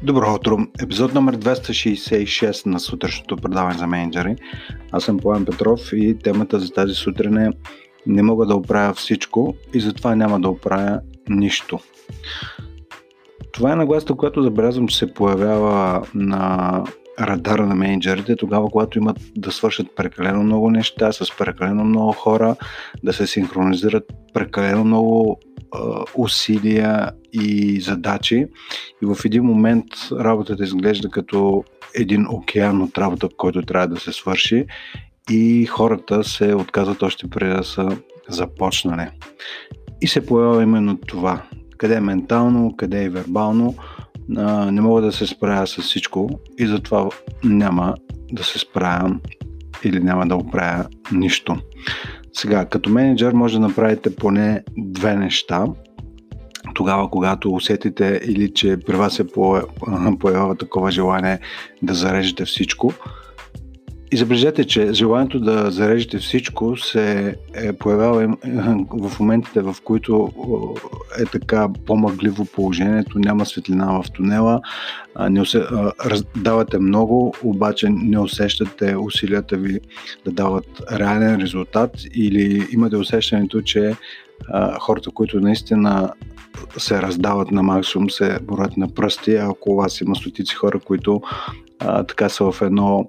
Добро утро! Епизод номер 266 на сутрешното предаване за мениджъри. Аз съм Пламен Петров и темата за тази сутрин е: не мога да оправя всичко и затова няма да оправя нищо. Това е нагласата, която забелязвам, че се появява на радара на мениджърите тогава, когато имат да свършат прекалено много неща с прекалено много хора, да се синхронизират прекалено много усилия и задачи и в един момент работата изглежда като един океан от работа, който трябва да се свърши и хората се отказват още преди да са започнали. И се появява именно това. Къде е ментално, къде е вербално, не мога да се справя с всичко и затова няма да се справя или няма да оправя нищо. Сега, като менеджер може да направите поне две неща. Тогава, когато усетите или че при вас се появява такова желание да зарежете всичко. И забележете, че желанието да зарежете всичко се появява в моментите, в които е така по-мъгливо положението, няма светлина в тунела, давате много, обаче не усещате усилията ви да дават реален резултат или имате усещането, че хората, които наистина се раздават на максимум, се борят на пръсти, а около вас има стотици хора, които така са в едно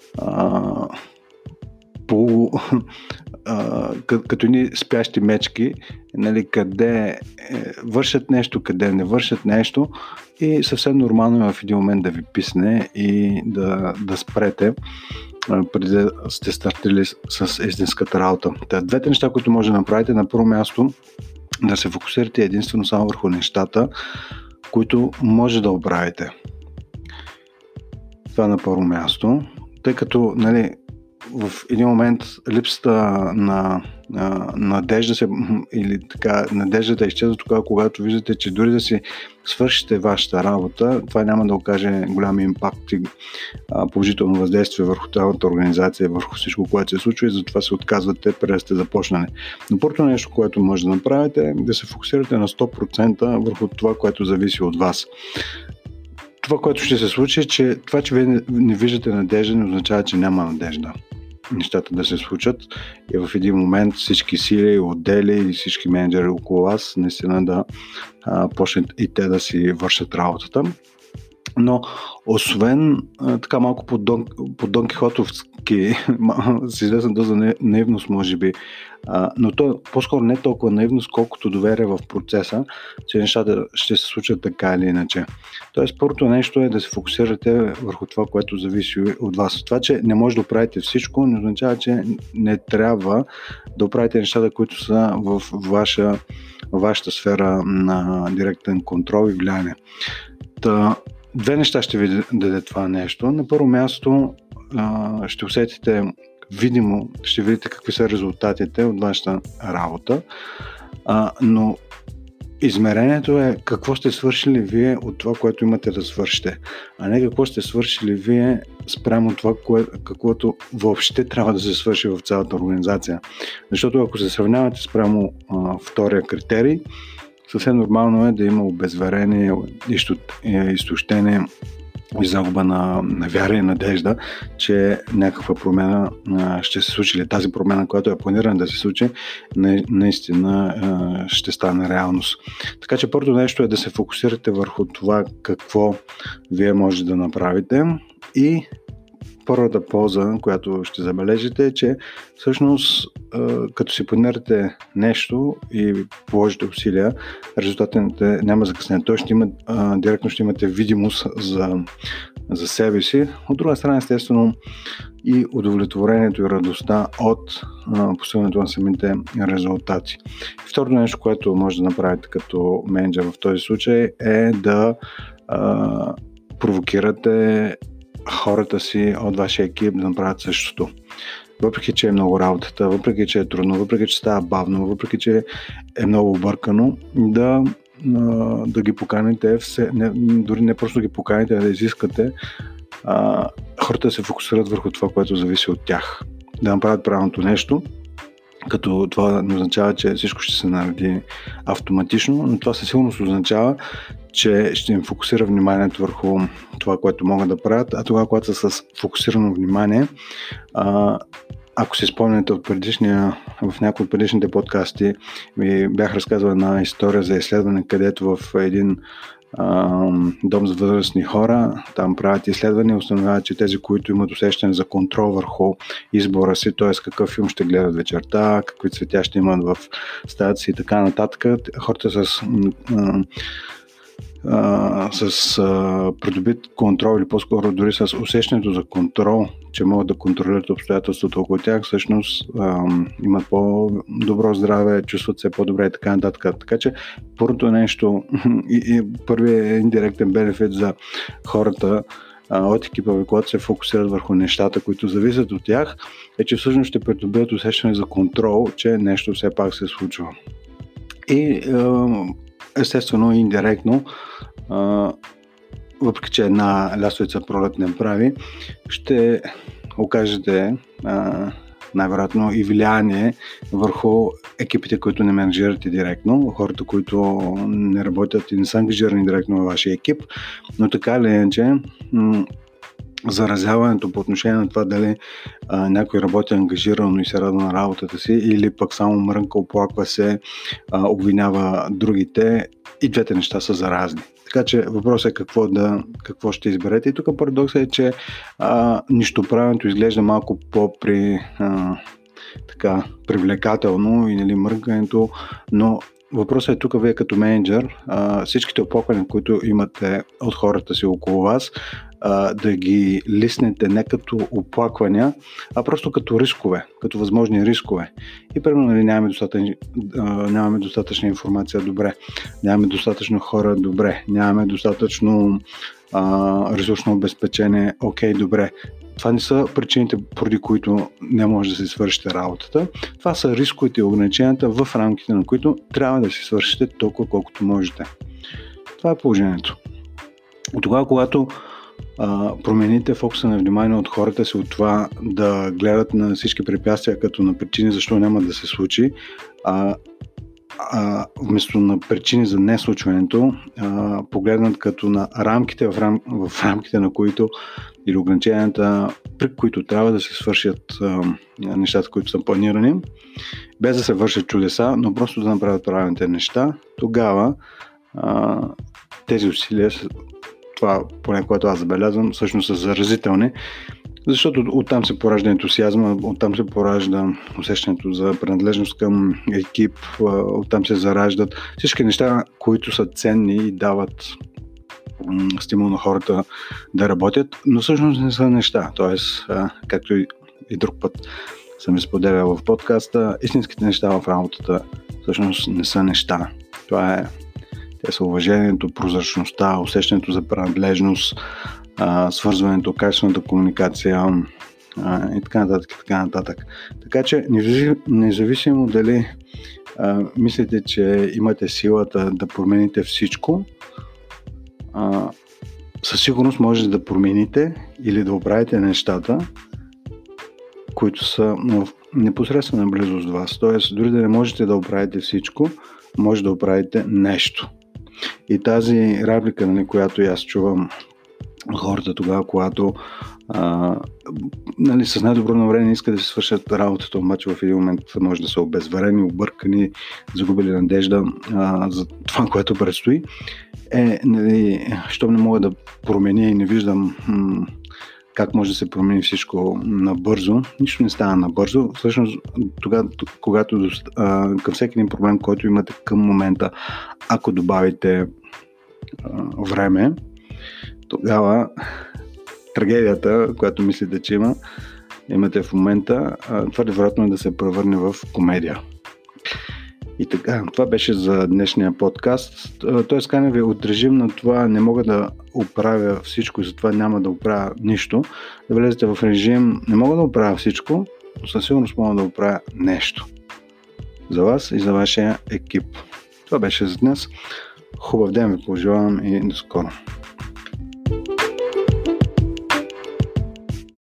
като ни спящи мечки, нали, къде вършат нещо, къде не вършат нещо и съвсем нормално е в един момент да ви писне и да спрете преди да сте стартили с истинската работа. Двете неща, които може да направите: на първо място да се фокусирате единствено само върху нещата, които може да оправите. Това на първо място, тъй като, нали, в един момент липсата на надежда или така, надеждата изчезва тогава, когато виждате, че дори да си свършите вашата работа, това няма да окаже голям импакт и положително въздействие върху цялата организация, върху всичко, което се случва, и затова се отказвате преди да сте започнали. Но първото нещо, което може да направите, е да се фокусирате на 100% върху това, което зависи от вас. Това, което ще се случи, е, че това, че вие не виждате надежда, не означава, че няма надежда нещата да се случат и в един момент всички сили, отдели и всички менеджери около вас наистина да почнат и те да си вършат работата. Но освен така малко по Дон Кихотовски, с известна доза наивност може би, но то по-скоро не толкова наивност, колкото доверие в процеса, че нещата ще се случат така или иначе. Тоест, първото нещо е да се фокусирате върху това, което зависи от вас. Това, че не може да оправите всичко, не означава, че не трябва да оправите нещата, които са в вашата сфера на директен контрол и влияние. Две неща ще ви даде това нещо. На първо място ще усетите видимо, ще видите какви са резултатите от вашата работа, но измерението е какво сте свършили вие от това, което имате да свършите, а не какво сте свършили вие спрямо това, каквото въобще трябва да се свърши в цялата организация. Защото ако се сравнявате спрямо втория критерий, съвсем нормално е да има обезверение, изтощение и загуба на вяра и надежда, че някаква промяна ще се случи, или тази промяна, която е планирана да се случи, наистина ще стане реалност. Така че първото нещо е да се фокусирате върху това какво вие можете да направите, и първата полза, която ще забележите, е, че всъщност като си планирате нещо и положите усилия, резултатите няма закъснение. Той директно ще имате видимост за себе си. От друга страна, естествено, и удовлетворението и радостта от постигането на самите резултати. Второто нещо, което може да направите като менеджер в този случай, е да провокирате хората си от вашия екип да направят същото. Въпреки че е много работата, въпреки че е трудно, въпреки че става бавно, въпреки че е много объркано, да ги поканите, дори не просто ги поканите, а да изискате хората да се фокусират върху това, което зависи от тях. Да направят правилното нещо като това не означава, че всичко ще се нареди автоматично, но това със сигурност означава, че ще им фокусира вниманието върху това, което могат да правят, а това, когато са с фокусирано внимание, ако си спомняте в някои от предишните подкасти ви бях разказвал една история за изследване, където в един дом за възрастни хора, там правят изследвания и установяват, че тези, които имат усещане за контрол върху избора си, т.е. какъв филм ще гледат вечерта, какви цветя ще имат в стаята си и така нататък, хората с придобит контрол или по-скоро дори с усещането за контрол, че могат да контролират обстоятелството около тях, всъщност имат по-добро здраве, чувстват се по-добре и така нататък. Така че първото нещо и първият индиректен бенефит за хората от екипа ви, когато се фокусират върху нещата, които зависят от тях, е, че всъщност ще придобият усещане за контрол, че нещо все пак се случва. И естествено и индиректно, въпреки че една лястовица пролет не прави, ще окажете най-вероятно и влияние върху екипите, които не менеджирате директно, хората, които не работят и не са ангажирани директно във вашия екип, но така или иначе заразяването по отношение на това дали някой работи ангажирано и се радва на работата си или пък само мрънка, оплаква се, обвинява другите, и двете неща са заразни. Така че въпросът е какво ще изберете. И тук парадоксът е, че нищоправенето изглежда малко привлекателно и мрънкането, но въпросът е тук вие като менеджер, всичките оплаквания, които имате от хората си около вас, да ги лиснете не като оплаквания, а просто като рискове, като възможни рискове. И примерно нямаме достатъчна информация, добре, нямаме достатъчно хора, добре, нямаме достатъчно ресурсно обезпечение, окей, добре. Това не са причините, поради които не може да се свършите работата. Това са рисковете и ограниченията, в рамките на които трябва да си свършите толкова, колкото можете. Това е положението. От тогава, когато промените фокуса на внимание от хората си от това да гледат на всички препятствия като на причини защо няма да се случи, вместо на причини за неслучването, погледнат като на рамките, в рамките на които или ограниченията, при които трябва да се свършат нещата, които са планирани, без да се вършат чудеса, но просто да направят правилните неща, тогава тези усилия, това поне което аз забелязвам, всъщност са заразителни, защото оттам се поражда ентусиазма, оттам се поражда усещането за принадлежност към екип, оттам се зараждат всички неща, които са ценни и дават стимул на хората да работят, но всъщност не са неща. Тоест, както и друг път съм изподелял в подкаста, истинските неща в работата всъщност не са неща. Те са уважението, прозрачността, усещането за принадлежност, свързването, качествената комуникация и така нататък, и така нататък. Така че, независимо дали мислите, че имате силата да промените всичко, със сигурност можете да промените или да оправите нещата, които са в непосредствена близост до вас. Тоест, дори да не можете да оправите всичко, може да оправите нещо. И тази реплика, която аз чувам хората тогава, когато с най-добро намерение искат да се свършат работата, обаче в един момент може да са обезверени, объркани, загубили надежда за това, което предстои, щом не мога да променя и не виждам как може да се промени всичко набързо. Нищо не става набързо. Всъщност, тогава, когато към всеки един проблем, който имате към момента, ако добавите време, тогава трагедията, която мислите, че имате в момента, твърде вероятно е да се превърне в комедия. И така, това беше за днешния подкаст. Тоест, каня ви от режим на това не мога да оправя всичко и затова няма да оправя нищо. Да влезете в режим не мога да оправя всичко, но със сигурност мога да оправя нещо. За вас и за вашия екип. Това беше за днес. Хубав ден ви пожелавам и до скоро.